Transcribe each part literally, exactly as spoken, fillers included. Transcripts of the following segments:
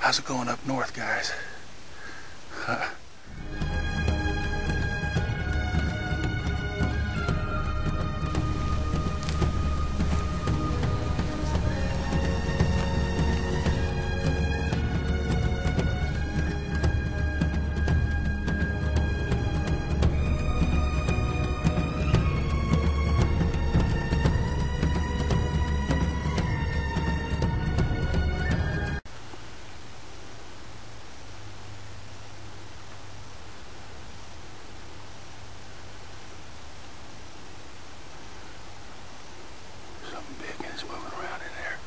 How's it going up north, guys? Huh. Moving around in there.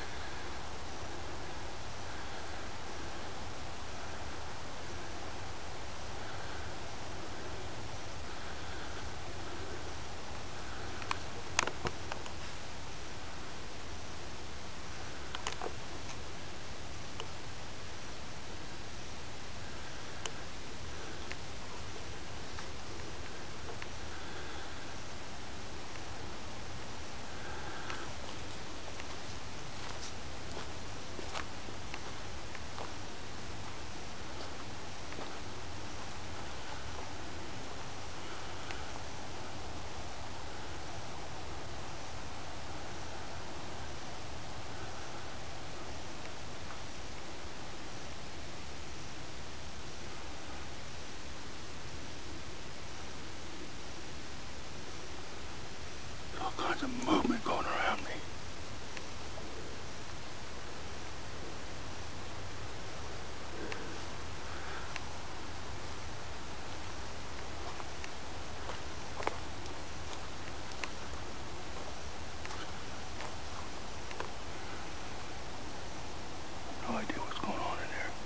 All kinds of movement going around me. No idea what's going on in there.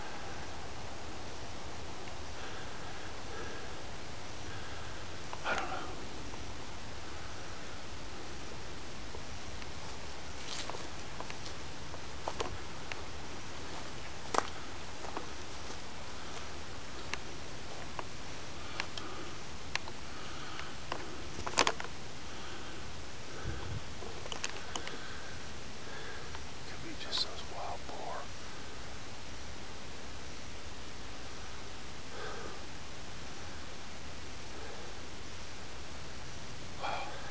I don't know. Just those wild boar. Wow.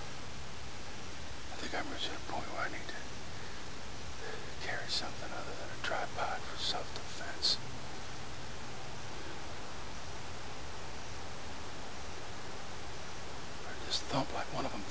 I think I'm reaching a point where I need to carry something other than a tripod for self-defense. Or just thump like one of them